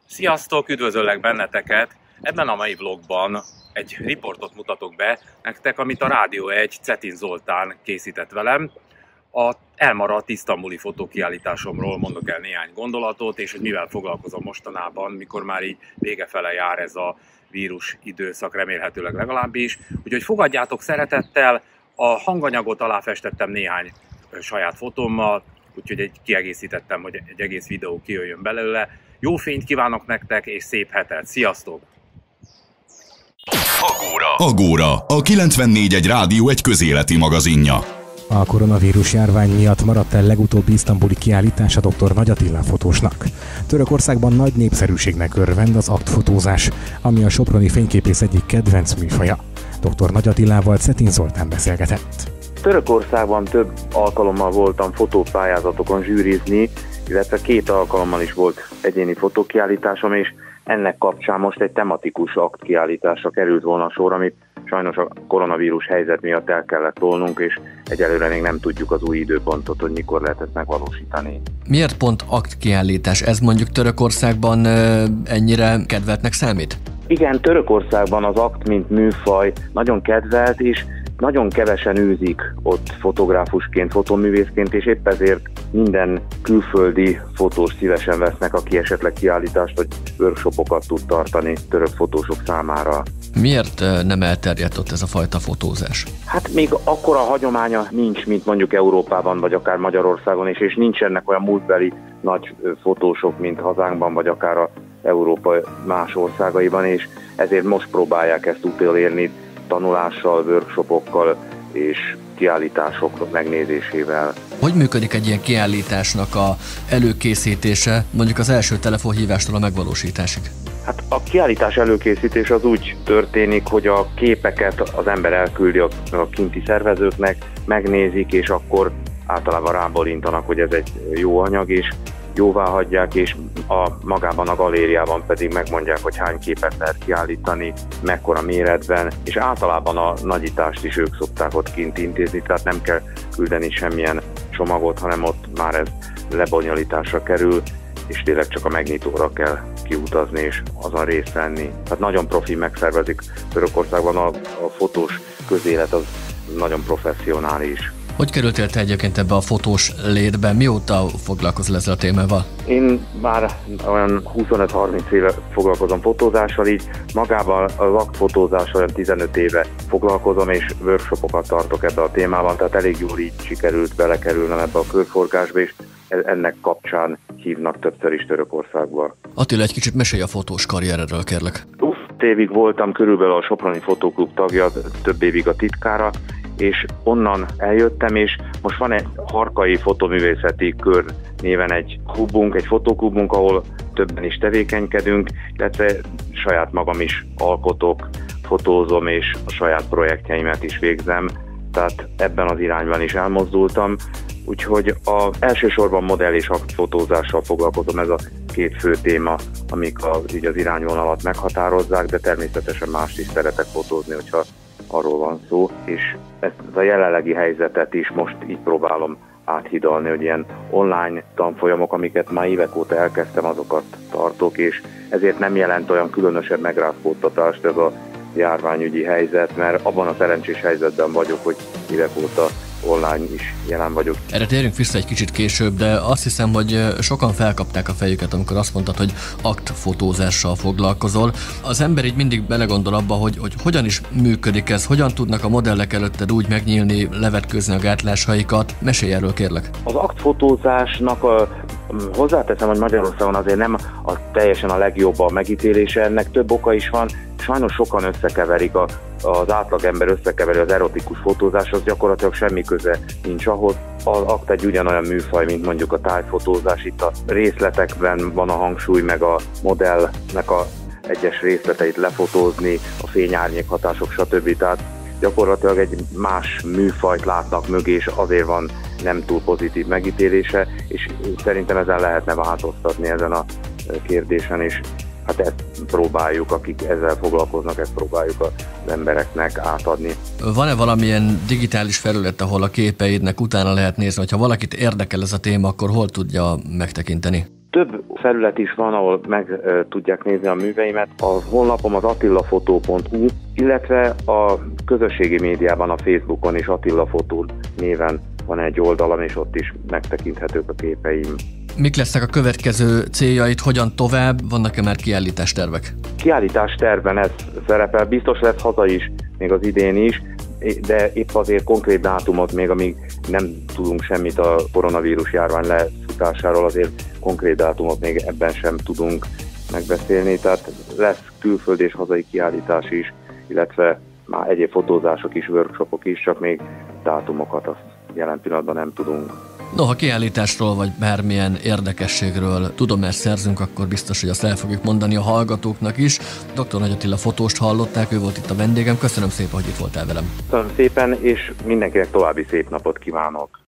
Sziasztok, üdvözöllek benneteket! Ebben a mai vlogban egy riportot mutatok be nektek, amit a Rádió 1 Cetin Zoltán készített velem. A elmaradt isztambuli fotókiállításomról mondok el néhány gondolatot, és hogy mivel foglalkozom mostanában, mikor már így vége fele jár ez a vírus időszak, remélhetőleg legalábbis. Úgyhogy fogadjátok szeretettel, a hanganyagot aláfestettem néhány saját fotómmal, úgyhogy kiegészítettem, hogy egy egész videó kijöjjön belőle. Jó fényt kívánok nektek, és szép hetet! Sziasztok! Agóra, a 94.1 Rádió egy közéleti magazinja. A koronavírus járvány miatt maradt el legutóbbi isztambuli kiállítása dr. Nagy Attila fotósnak. Törökországban nagy népszerűségnek örvend az aktfotózás, ami a soproni fényképész egyik kedvenc műfaja. Dr. Nagy Attilával Cetin Zoltán beszélgetett. Törökországban több alkalommal voltam fotópályázatokon zsűrizni, illetve 2 alkalommal is volt egyéni fotókiállításom, és ennek kapcsán most egy tematikus aktkiállításra került volna sor, amit sajnos a koronavírus helyzet miatt el kellett tolnunk, és egyelőre még nem tudjuk az új időpontot, hogy mikor lehet ezt megvalósítani. Miért pont aktkiállítás? Ez mondjuk Törökországban ennyire kedveltnek számít? Igen, Törökországban az akt, mint műfaj nagyon kedvelt, és nagyon kevesen űzik ott fotográfusként, fotóművészként, és épp ezért minden külföldi fotós szívesen vesznek, aki esetleg kiállítást vagy workshopokat tud tartani török fotósok számára. Miért nem elterjedt ott ez a fajta fotózás? Hát még akkora hagyománya nincs, mint mondjuk Európában, vagy akár Magyarországon is, és nincsenek olyan múltbeli nagy fotósok, mint hazánkban, vagy akár a Európa más országaiban, és ezért most próbálják ezt utolérni tanulással, workshopokkal és kiállítások megnézésével. Hogy működik egy ilyen kiállításnak a előkészítése, mondjuk az első telefonhívástól a megvalósításig? Hát a kiállítás előkészítés az úgy történik, hogy a képeket az ember elküldi a kinti szervezőknek, megnézik, és akkor általában rábólintanak, hogy ez egy jó anyag, és jóvá hagyják, és magában a galériában pedig megmondják, hogy hány képet lehet kiállítani, mekkora méretben, és általában a nagyítást is ők szokták ott kint intézni, tehát nem kell küldeni semmilyen csomagot, hanem ott már ez lebonyolításra kerül, és tényleg csak a megnyitóra kell kiutazni és azon részt venni. Tehát nagyon profi megszervezik Törökországban, a fotós közélet az nagyon professzionális. Hogy kerültél te egyébként ebbe a fotós létbe? Mióta foglalkozol ezzel a témával? Én már olyan 25-30 éve foglalkozom fotózással, így magával az aktfotózással olyan 15 éve foglalkozom, és workshopokat tartok ebbe a témában, tehát elég jól így sikerült belekerülnem ebbe a körforgásba, és ennek kapcsán hívnak többször is Törökországba. Attila, egy kicsit mesélj a fotós karrieredről, kérlek. 20 évig voltam körülbelül a Soproni Fotóklub tagja, több évig a titkára, és onnan eljöttem, és most van egy Harkai Fotoművészeti Kör néven egy klubunk, egy fotóklubunk, ahol többen is tevékenykedünk, illetve saját magam is alkotok, fotózom, és a saját projektjeimet is végzem, tehát ebben az irányban is elmozdultam, úgyhogy elsősorban modell és aktfotózással foglalkozom, ez a 2 fő téma, amik így az irányvonalat meghatározzák, de természetesen mást is szeretek fotózni, hogyha arról van szó, és ezt a jelenlegi helyzetet is most így próbálom áthidalni, hogy ilyen online tanfolyamok, amiket már évek óta elkezdtem, azokat tartok, és ezért nem jelent olyan különösebb megrázkódtatást ez a járványügyi helyzet, mert abban a szerencsés helyzetben vagyok, hogy évek óta online is jelen vagyok. Erre térjünk vissza egy kicsit később, de azt hiszem, hogy sokan felkapták a fejüket, amikor azt mondtad, hogy aktfotózással foglalkozol. Az ember így mindig belegondol abba, hogy hogyan is működik ez, hogyan tudnak a modellek előtted úgy megnyílni, levetkőzni a gátlásaikat. Mesélj erről, kérlek. Az aktfotózásnak hozzáteszem, hogy Magyarországon azért nem teljesen a legjobb a megítélése, ennek több oka is van. Sajnos sokan összekeverik, az átlagember összekeveri az erotikus fotózáshoz, gyakorlatilag semmi köze nincs ahhoz. Az akt egy ugyanolyan műfaj, mint mondjuk a tájfotózás, itt a részletekben van a hangsúly, meg a modellnek a egyes részleteit lefotózni, a fényárnyék hatások, stb. Tehát gyakorlatilag egy más műfajt látnak mögé, és azért van nem túl pozitív megítélése, és szerintem ezen lehetne változtatni ezen a kérdésen, és hát ezt próbáljuk, akik ezzel foglalkoznak, ezt próbáljuk az embereknek átadni. Van-e valamilyen digitális felület, ahol a képeidnek utána lehet nézni, hogyha valakit érdekel ez a téma, akkor hol tudja megtekinteni? Több felület is van, ahol meg tudják nézni a műveimet. A honlapom az attilafotó.hu, illetve a közösségi médiában, a Facebookon is Attila Fotó néven van egy oldalam, és ott is megtekinthetők a képeim. Mik lesznek a következő céljaid, hogyan tovább? Vannak-e már kiállítástervek? Kiállítástervben ez szerepel, biztos lesz haza is, még az idén is, de épp azért konkrét dátumot még, amíg nem tudunk semmit a koronavírus járvány lefutásáról, azért konkrét dátumot még ebben sem tudunk megbeszélni, tehát lesz külföldi és hazai kiállítás is, illetve már egyéb fotózások is, workshopok is, csak még dátumokat azt jelen pillanatban nem tudunk. No, ha kiállításról vagy bármilyen érdekességről tudomást szerzünk, akkor biztos, hogy azt el fogjuk mondani a hallgatóknak is. Dr. Nagy Attila fotóst hallották, ő volt itt a vendégem. Köszönöm szépen, hogy itt voltál velem. Köszönöm szépen, és mindenkinek további szép napot kívánok.